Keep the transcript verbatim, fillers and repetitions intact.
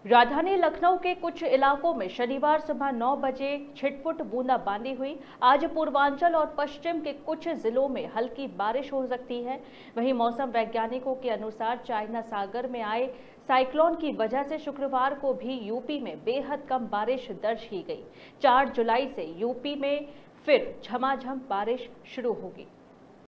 राजधानी लखनऊ के कुछ इलाकों में शनिवार सुबह नौ बजे छिटपुट बूंदाबांदी हुई। आज पूर्वांचल और पश्चिम के कुछ जिलों में हल्की बारिश हो सकती है। वहीं मौसम वैज्ञानिकों के अनुसार चाइना सागर में आए साइक्लोन की वजह से शुक्रवार को भी यूपी में बेहद कम बारिश दर्ज की गई। चार जुलाई से यूपी में फिर झमाझम बारिश शुरू होगी।